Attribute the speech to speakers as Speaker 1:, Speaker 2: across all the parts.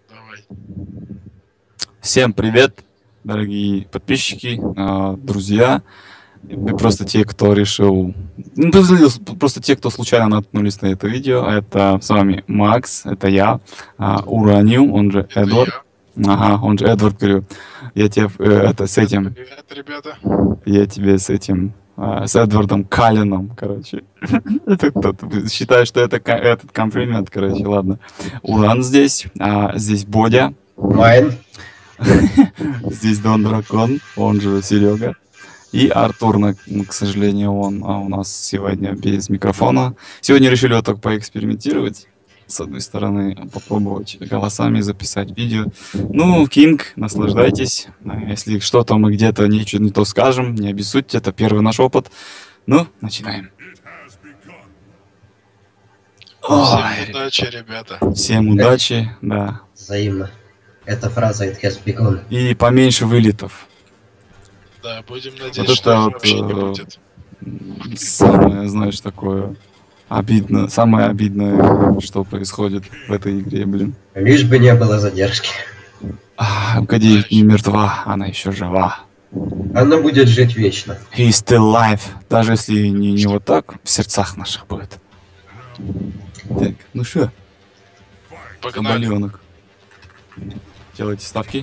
Speaker 1: Давай.
Speaker 2: Всем привет, дорогие подписчики, друзья, и просто те, кто решил, просто те, кто случайно наткнулись на это видео. Это с вами Макс, это я, Ураниум, он же
Speaker 1: Это
Speaker 2: Эдвард.
Speaker 1: я.
Speaker 2: Ага, он же Эдвард, говорю. Я тебе с этим,
Speaker 1: Привет, ребята.
Speaker 2: я тебе с этим, с Эдвардом Каллином, короче. Это кто-то считает, что это этот комплимент, короче, ладно. Уран здесь, здесь Бодя.
Speaker 3: Майн.
Speaker 2: Здесь Дон Дракон, он же Серега. И Артур, к сожалению, он у нас сегодня без микрофона. Сегодня решили вот так поэкспериментировать. С одной стороны, попробовать голосами записать видео. Ну, Кинг, наслаждайтесь. Если что-то мы где-то ничего не то скажем, не обессудьте, это первый наш опыт. Ну, начинаем.
Speaker 1: Всем удачи, ребята.
Speaker 2: Всем удачи, да.
Speaker 3: Взаимно. Эта фраза it has begun.
Speaker 2: И поменьше вылетов.
Speaker 1: Да, будем надеяться,
Speaker 2: Вот это
Speaker 1: что
Speaker 2: вот,
Speaker 1: вообще не будет.
Speaker 2: самое, знаешь, такое обидно, самое обидное, что происходит в этой игре, блин.
Speaker 3: Лишь бы не было задержки.
Speaker 2: МК-9 не мертва, она еще жива.
Speaker 3: Она будет жить вечно.
Speaker 2: He is still alive, даже если не вот так, в сердцах наших будет. Так, ну что,
Speaker 1: Погнали.
Speaker 2: камбаленок. Делайте ставки.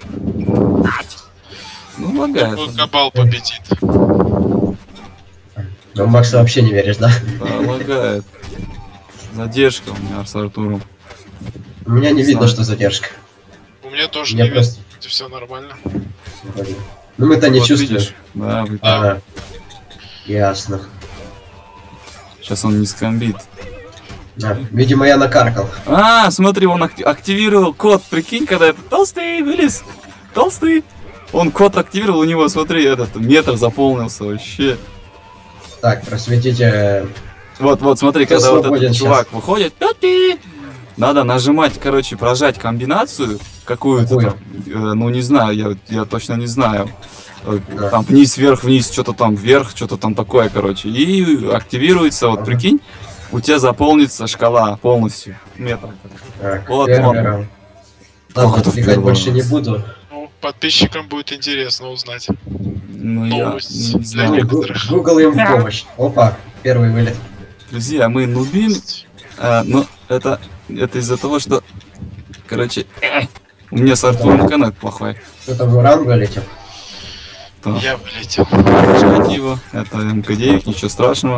Speaker 2: Ну, лагает.
Speaker 1: Думаю, Кабал победит.
Speaker 3: Но в Макса вообще не веришь, да?
Speaker 2: Да, лагает. Задержка у меня с Артуром.
Speaker 3: У меня не видно,
Speaker 2: Знаю.
Speaker 3: что задержка.
Speaker 1: У меня тоже
Speaker 3: Я
Speaker 1: не
Speaker 3: просто...
Speaker 1: видно. Все нормально.
Speaker 3: Ну мы-то не
Speaker 2: Вот
Speaker 3: чувствуем.
Speaker 2: видишь? Да, вы
Speaker 3: Ага. Ясно.
Speaker 2: Сейчас он не скомбит.
Speaker 3: Да. Видимо, я накаркал.
Speaker 2: Смотри, он активировал код, прикинь, когда это толстый вылез. Толстый. Он код активировал, у него, смотри, этот метр заполнился вообще.
Speaker 3: Так, просветите...
Speaker 2: Вот, смотри,
Speaker 3: Кто
Speaker 2: когда вот
Speaker 3: свободен
Speaker 2: этот
Speaker 3: сейчас?
Speaker 2: чувак выходит, надо нажимать, короче, прожать комбинацию какую-то
Speaker 3: Какую?
Speaker 2: там, ну не знаю, я точно не знаю.
Speaker 3: Да.
Speaker 2: Там вниз, вверх, что-то там вверх, что-то там такое, короче. И активируется, вот
Speaker 3: Ага.
Speaker 2: прикинь, у тебя заполнится шкала полностью. Метр.
Speaker 3: Так,
Speaker 2: Вот
Speaker 3: первый
Speaker 2: он.
Speaker 3: раунд.
Speaker 2: Как
Speaker 3: Ладно,
Speaker 2: это
Speaker 3: отвлекать
Speaker 2: первый
Speaker 3: больше не
Speaker 2: раз?
Speaker 3: буду.
Speaker 1: Ну, подписчикам будет интересно узнать.
Speaker 2: Ну я
Speaker 1: Новость
Speaker 2: не
Speaker 1: для
Speaker 2: знаю.
Speaker 1: них. некоторых.
Speaker 3: Google им в помощь. Опа, первый вылет.
Speaker 2: Друзья, мы нубим, но это из-за того, что, короче, у меня с Артуром коннект плохой.
Speaker 3: Кто-то в уран вылетел.
Speaker 2: То
Speaker 1: Я вылетел.
Speaker 2: прожать его, это МК-9, ничего страшного.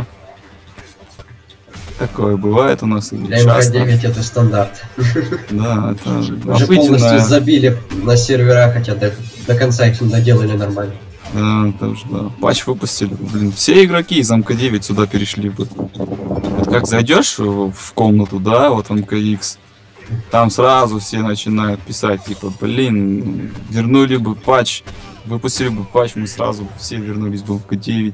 Speaker 2: Такое бывает у нас и
Speaker 3: Для
Speaker 2: часто.
Speaker 3: МК-9 это стандарт.
Speaker 2: Да, это
Speaker 3: Уже полностью
Speaker 2: обыденное.
Speaker 3: забили на сервера, хотя до конца их не доделали нормально.
Speaker 2: Да, тоже, да. Патч выпустили. Блин, все игроки из МК-9 сюда перешли бы. Вот как зайдешь в комнату, да, вот в МК-X, там сразу все начинают писать, типа, блин, вернули бы патч, выпустили бы патч, мы сразу все вернулись бы в МК-9.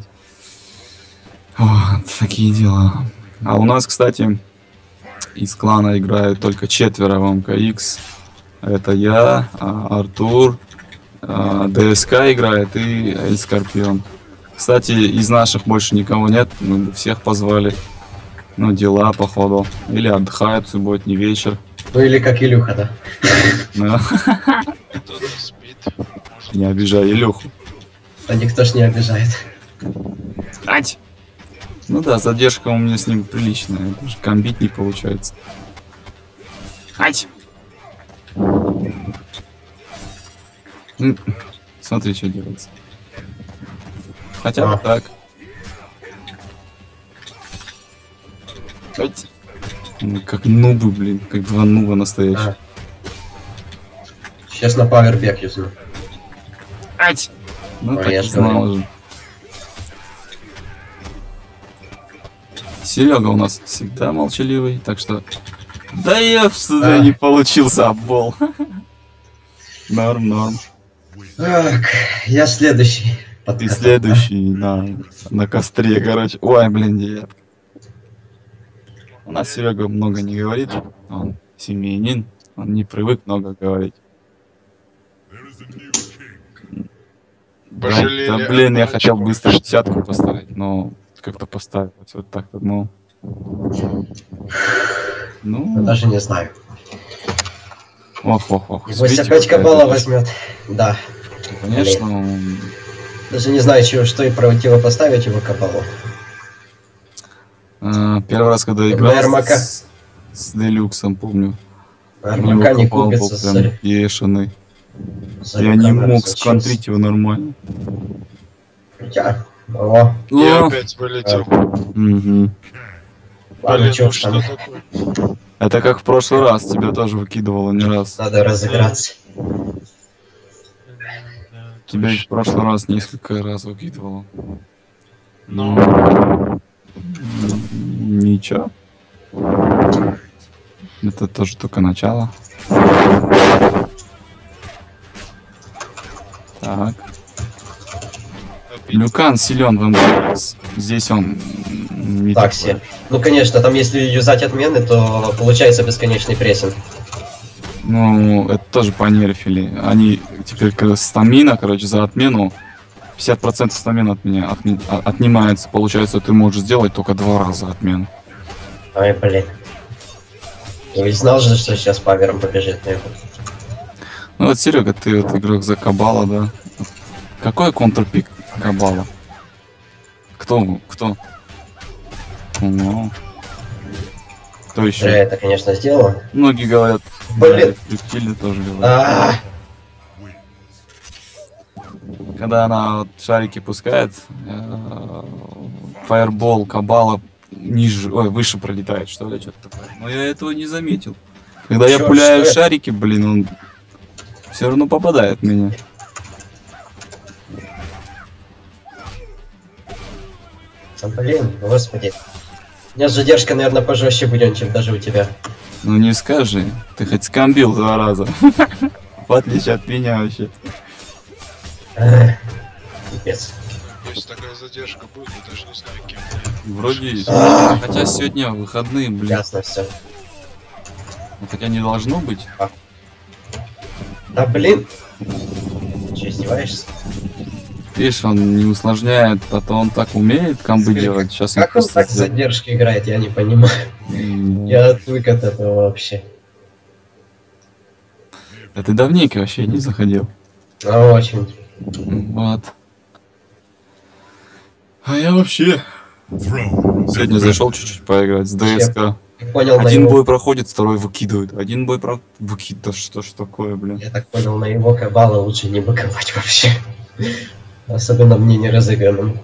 Speaker 2: Вот, такие дела. А у нас, кстати, из клана играют только 4 в МК-X. Это я, Артур, ДСК играет и Эль Скорпион. Кстати, из наших больше никого нет, мы бы всех позвали. Ну, дела, походу. Или отдыхают, субботний вечер.
Speaker 3: Ну или как Илюха, да?
Speaker 2: Да.
Speaker 1: Кто-то спит. Может,
Speaker 2: Не обижай Илюху.
Speaker 3: А никто ж не обижает.
Speaker 2: Ать! Ну да, задержка у меня с ним приличная. Даже комбить не получается. Ать! Смотри, что делается. Хотя бы так. Ать! Как нубы, блин. Как два нуба настоящих.
Speaker 3: Сейчас на павербек юзну.
Speaker 2: Ать! Ну
Speaker 3: Ой,
Speaker 2: так
Speaker 3: я
Speaker 2: и
Speaker 3: ж
Speaker 2: знал
Speaker 3: говорю.
Speaker 2: уже. Серега у нас всегда молчаливый, так что... Да я не получился оббол. Норм.
Speaker 3: Так, я следующий.
Speaker 2: Ты следующий на костре, короче. Ой, блин, девятка. У нас Серега много не говорит. Он семьянин. Он не привык много говорить.
Speaker 1: Пожалели
Speaker 2: Да, блин, я
Speaker 1: одного
Speaker 2: хотел
Speaker 1: чувака.
Speaker 2: быстро десятку поставить, но как-то поставил вот так-то, ну...
Speaker 3: Даже не знаю.
Speaker 2: Ох.
Speaker 3: Пусть
Speaker 2: Видите,
Speaker 3: опять
Speaker 2: какая
Speaker 3: Кабала
Speaker 2: задержка?
Speaker 3: возьмет. Да.
Speaker 2: Конечно,
Speaker 3: Даже не знаю, что и противопоставить его Кабалу.
Speaker 2: первый раз, когда играл
Speaker 3: Эрмака.
Speaker 2: с Делюксом, помню. У него
Speaker 3: Армака не
Speaker 2: Кабал был
Speaker 3: купится
Speaker 2: прям бешеный.
Speaker 3: с
Speaker 2: Я не
Speaker 3: Люканом
Speaker 2: мог
Speaker 3: сейчас.
Speaker 2: сконтрить его нормально.
Speaker 3: Хотя, о,
Speaker 1: И
Speaker 2: О,
Speaker 1: опять вылетел.
Speaker 2: мгм.
Speaker 3: ладно,
Speaker 1: Блин,
Speaker 3: чё
Speaker 1: ну
Speaker 3: уж
Speaker 1: что
Speaker 3: там,
Speaker 1: такое?
Speaker 2: Это как в прошлый раз, тебя тоже выкидывало не раз.
Speaker 3: надо разыграться.
Speaker 2: Тебя ведь в прошлый раз несколько раз выкидывало.
Speaker 1: Ну,
Speaker 2: Ничего. Это тоже только начало. Так.
Speaker 1: обидно.
Speaker 2: Люкан силен в МТС. Здесь он не
Speaker 3: Так
Speaker 2: такой.
Speaker 3: все. Ну, конечно, там если юзать отмены, то получается бесконечный прессинг.
Speaker 2: Ну, это тоже понерфили. Они теперь стамина, короче, за отмену 50% стамина от меня отнимается. Получается, ты можешь сделать только 2 раза отмену.
Speaker 3: Ай, блин. Я ведь знал же, что сейчас павером побежит на его.
Speaker 2: Ну вот, Серега, ты вот игрок за Кабала, да? Какой контрпик Кабала? Кто? Ну, кто
Speaker 3: Я
Speaker 2: еще?
Speaker 3: это, конечно, сделал.
Speaker 2: Многие говорят,
Speaker 3: Блин.
Speaker 2: Рептилия тоже говорят.
Speaker 3: А,
Speaker 2: Когда она вот шарики пускает, фаербол Кабала выше пролетает, что ли, что-то такое. Но я этого не заметил. Когда я
Speaker 3: Чёрт,
Speaker 2: пуляю
Speaker 3: что это?
Speaker 2: шарики, блин, он все равно попадает в меня.
Speaker 3: блин, господи. У меня задержка, наверное, пожестче будет, чем даже у тебя.
Speaker 2: Ну не скажи, ты хоть скамбил 2 раза. В отличие от меня вообще.
Speaker 3: Эх, Пипец.
Speaker 1: Если такая задержка будет, я даже не знаю, кем.
Speaker 2: Вроде.
Speaker 3: А.
Speaker 2: Хотя сегодня выходные, блин.
Speaker 3: Ясно все.
Speaker 2: Ну, хотя не должно быть.
Speaker 3: Да блин. Че, издеваешься?
Speaker 2: Видишь, он не усложняет, а то он так умеет камбы делать. Сейчас
Speaker 3: Как он так с задержкой играет, я не понимаю. Я отвык от этого вообще.
Speaker 2: Да ты давненько вообще не заходил.
Speaker 3: А очень.
Speaker 2: Вот. А я вообще сегодня зашел чуть-чуть поиграть с ДСК.
Speaker 3: Я понял, на
Speaker 2: Один
Speaker 3: его...
Speaker 2: бой проходит, второй выкидывает. Один бой выкидывает. Да что ж такое, блин.
Speaker 3: Я так понял, на его Кабала лучше не боковать вообще. Особенно мне не разыгранным.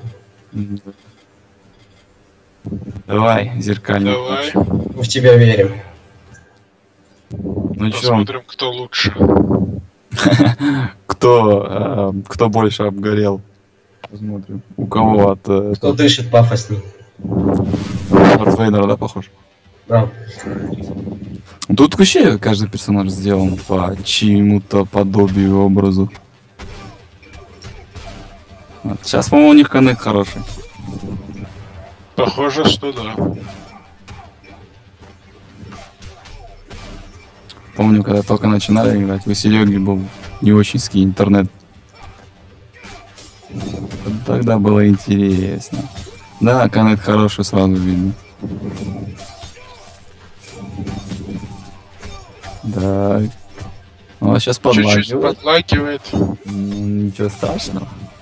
Speaker 2: Давай, зеркальный.
Speaker 1: Давай,
Speaker 3: Мы в тебя верим.
Speaker 2: Ну чё,
Speaker 1: посмотрим, кто лучше.
Speaker 2: кто больше обгорел? Посмотрим. У кого от
Speaker 3: Кто дышит пафосней?
Speaker 2: Дарт Вейдера, да, похож?
Speaker 3: А,
Speaker 2: Тут вообще каждый персонаж сделан по чьему-то подобию образу. Вот. Сейчас, по-моему, у них коннект хороший.
Speaker 1: Похоже, что да.
Speaker 2: Помню, когда только начинали играть, у Сереги был не очень-ский интернет. Вот тогда было интересно. Да, коннект хороший, сразу видно. Да. Ну, а сейчас
Speaker 1: Чуть-чуть
Speaker 2: подлагивает.
Speaker 1: подлагивает.
Speaker 2: Ничего страшного.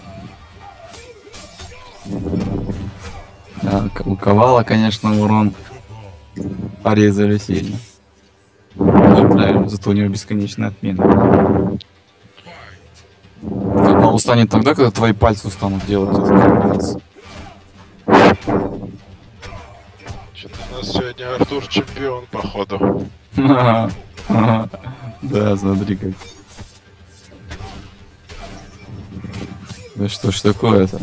Speaker 2: Да, у Ковала, конечно, урон порезали сильно. Ну, правильно, зато у него бесконечная отмена. Ковал устанет тогда, когда твои пальцы устанут делать это.
Speaker 1: Что-то у нас сегодня Артур чемпион, походу.
Speaker 2: Да, смотри как. Да что ж такое-то?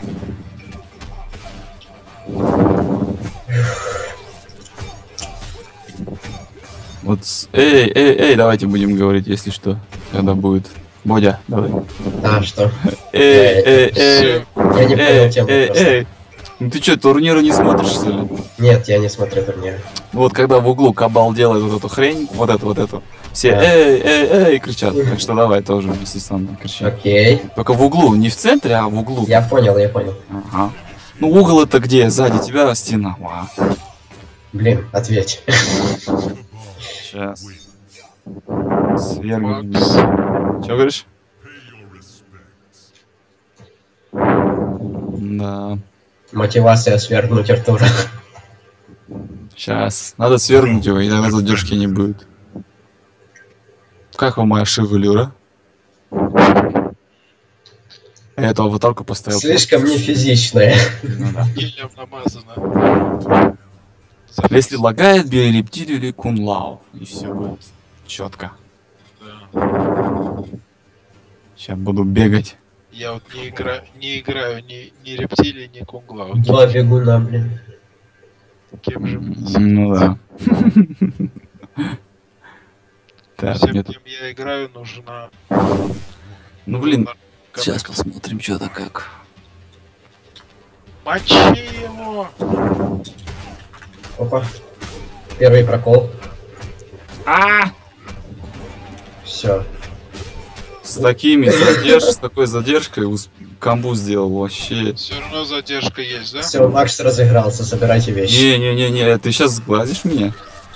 Speaker 2: Вот, эй, давайте будем говорить, если что, когда будет. Бодя, давай.
Speaker 3: да, что?
Speaker 2: Эй,
Speaker 1: Все.
Speaker 3: Я не понял тему просто.
Speaker 2: эй. Ну ты что, турниры не смотришь, что ли?
Speaker 3: Нет, я не смотрю турнир.
Speaker 2: Вот когда в углу Кабал делает вот эту хрень, вот эту, все
Speaker 3: Да.
Speaker 2: эй, кричат. Так что давай тоже вместе со мной кричи.
Speaker 3: Окей.
Speaker 2: Только в углу, не в центре, а в углу.
Speaker 3: Я понял.
Speaker 2: Ага. Ну угол это где? Сзади тебя стена.
Speaker 3: Блин, ответь.
Speaker 2: Сейчас. Свергнем.
Speaker 1: Макс.
Speaker 2: Че говоришь? Да.
Speaker 3: Мотивация свергнуть Артура.
Speaker 2: Сейчас. Надо свергнуть его, и тогда задержки не будет. Как вам моя шевелюра? Я эту аватарку поставил.
Speaker 3: Слишком нефизичная.
Speaker 2: Ну да.
Speaker 1: Гелем намазано.
Speaker 2: Если лагает, бери рептилию или кунлау. И все будет четко.
Speaker 1: Да.
Speaker 2: Сейчас буду бегать.
Speaker 1: Я вот не играю ни рептилии, ни кунглау.
Speaker 3: Два бегуна, блин.
Speaker 1: Кем же?
Speaker 2: Ну да. Так,
Speaker 1: Всем,
Speaker 2: нет.
Speaker 1: кем я играю, нужна...
Speaker 2: Ну блин,
Speaker 1: Кому-
Speaker 2: сейчас посмотрим, что-то как.
Speaker 1: Мочи его!
Speaker 3: Опа. Первый прокол.
Speaker 2: А!
Speaker 3: Все.
Speaker 2: С такой задержкой камбу сделал вообще.
Speaker 1: Все равно задержка есть, да?
Speaker 3: Все, Макс разыгрался, собирайте вещи.
Speaker 2: Не, ты сейчас сглазишь меня?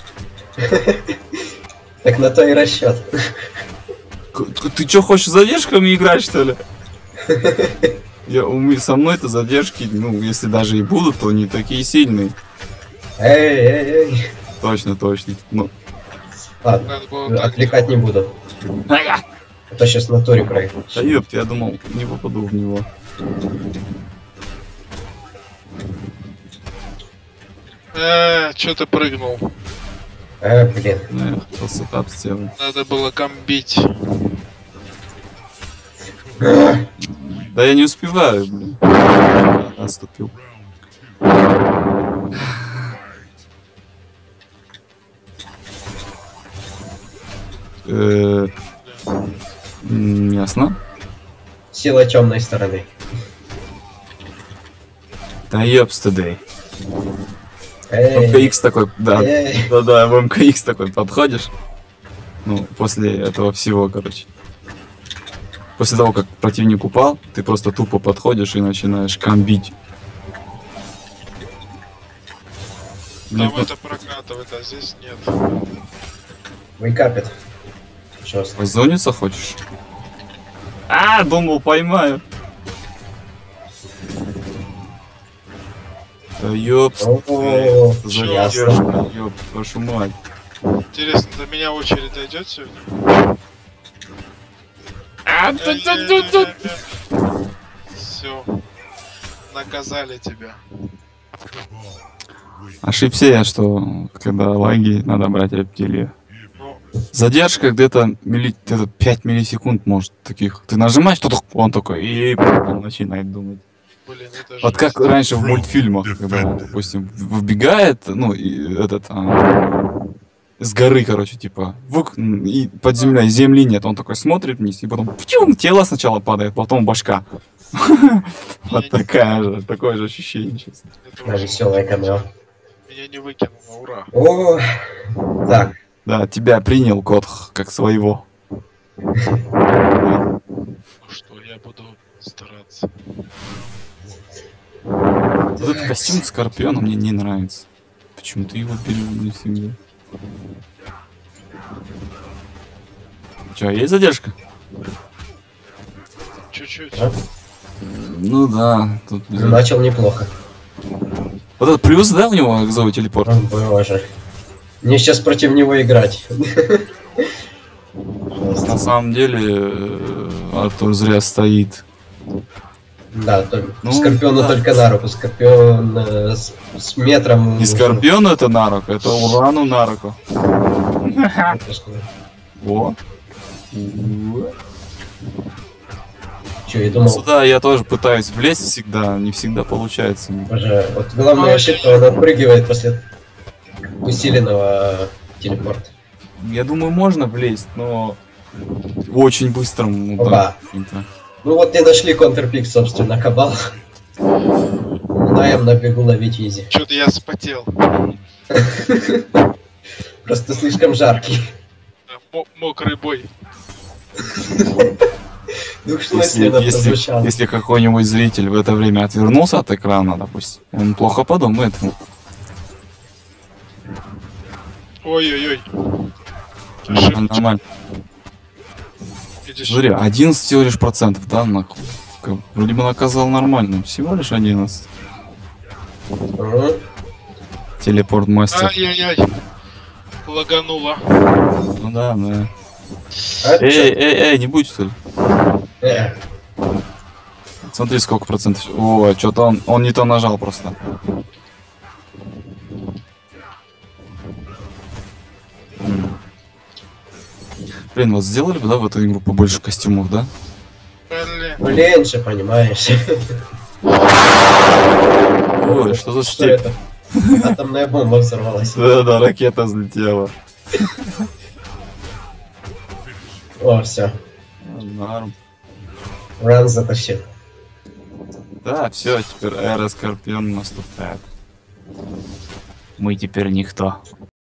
Speaker 3: Так на то и расчет.
Speaker 2: Ты что, хочешь с задержками играть, что ли? Со мной-то задержки, ну, если даже и будут, то не такие сильные.
Speaker 3: Эй.
Speaker 2: Точно. Ну.
Speaker 3: Ладно,
Speaker 1: Надо было так
Speaker 3: отвлекать не буду. А то сейчас на туре проехал.
Speaker 2: Да ёпт, я думал, не попаду в него.
Speaker 1: Чё ты прыгнул?
Speaker 3: Блин.
Speaker 2: Ну, я хотел сетап сделать.
Speaker 1: Надо было комбить.
Speaker 2: Да я не успеваю, блин. Отступил. Ясно.
Speaker 3: Сила темной стороны.
Speaker 2: Да ёпстедей.
Speaker 3: Эй.
Speaker 2: МКХ такой, да.
Speaker 3: Эй.
Speaker 2: Да, в МКХ такой подходишь. Ну, после этого всего, короче. После того, как противник упал, ты просто тупо подходишь и начинаешь комбить. Блин,
Speaker 1: Там это прокатывает, а здесь нет.
Speaker 3: Вейкапит. Жестко.
Speaker 2: позониться хочешь? А, думал, поймаю. Да ёпс.
Speaker 3: О,
Speaker 2: Задержка, ёп, вашу мать.
Speaker 1: Интересно, до меня очередь дойдет сегодня? Все. Наказали тебя.
Speaker 2: Ошибся я, что когда лаги, надо брать рептилию.
Speaker 1: Ну,
Speaker 2: Задержка где-то 5 миллисекунд, может, таких. Ты нажимаешь, что-то он такой, и он начинает думать.
Speaker 1: блин, это же...
Speaker 2: Вот как раньше в мультфильмах, когда он, допустим, выбегает, ну, и этот, с горы, короче, типа, и под землей, земли нет, он такой смотрит вниз, и потом, пчум, тело сначала падает, потом башка. Вот такое же ощущение, честно.
Speaker 1: это уже-
Speaker 3: веселое камео.
Speaker 1: Меня не выкинуло, ура.
Speaker 3: О, так.
Speaker 2: Да, тебя принял кот как своего.
Speaker 1: Ну что, я буду стараться.
Speaker 2: Вот этот костюм Скорпиона мне не нравится. Почему-то его перевели себе. Че, есть задержка?
Speaker 1: Чуть-чуть.
Speaker 3: А?
Speaker 2: Ну да, тут...
Speaker 3: Начал неплохо.
Speaker 2: Вот этот плюс, да, у него экзовый телепорт?
Speaker 3: О, боже. Мне сейчас против него играть.
Speaker 2: На самом деле, Артур зря стоит.
Speaker 3: Да,
Speaker 2: Ну,
Speaker 3: Скорпиону
Speaker 2: да.
Speaker 3: только на руку. Скорпион с метром...
Speaker 2: Не Скорпиону это на руку, это Урану на руку. Во.
Speaker 3: Че, я думал,
Speaker 2: Сюда я тоже пытаюсь влезть всегда, не всегда получается.
Speaker 3: боже, вот главная ошибка, он отпрыгивает после усиленного телепорта.
Speaker 2: Я думаю, можно влезть, но в очень быстром
Speaker 3: Опа.
Speaker 2: каким-то.
Speaker 3: Ну вот и нашли контрпик, собственно, кабал. Знаем на бегу ловить изи.
Speaker 1: Что-то я спотел.
Speaker 3: Просто слишком жаркий.
Speaker 1: Мокрый бой.
Speaker 3: Двухчисленно прозвучал.
Speaker 2: Если какой-нибудь зритель в это время отвернулся от экрана, допустим, он плохо подумает.
Speaker 1: Ой-ой-ой.
Speaker 2: Нормально.
Speaker 1: Иди
Speaker 2: Смотри,
Speaker 1: сюда.
Speaker 2: 11 всего лишь процентов, да, нахуй. Вроде бы наказал нормально. Всего лишь 11.
Speaker 3: Мгм.
Speaker 2: Телепорт мастер.
Speaker 1: Ай-яй-яй. Лагануло.
Speaker 2: Ну да, да.
Speaker 3: А
Speaker 2: Эй, не будь что ли?
Speaker 3: Э,
Speaker 2: Смотри, сколько процентов. О, что-то он не то нажал просто. Блин, вот сделали бы, да, в эту игру побольше костюмов, да?
Speaker 1: Блин.
Speaker 3: Блин же, понимаешь.
Speaker 2: Ой, что за
Speaker 3: Что
Speaker 2: степь?
Speaker 3: это? Атомная бомба взорвалась.
Speaker 2: Да, ракета взлетела.
Speaker 3: О, все.
Speaker 2: Норм.
Speaker 3: Ран затащил.
Speaker 2: Да, все, теперь эра Скорпион наступает. Мы теперь никто.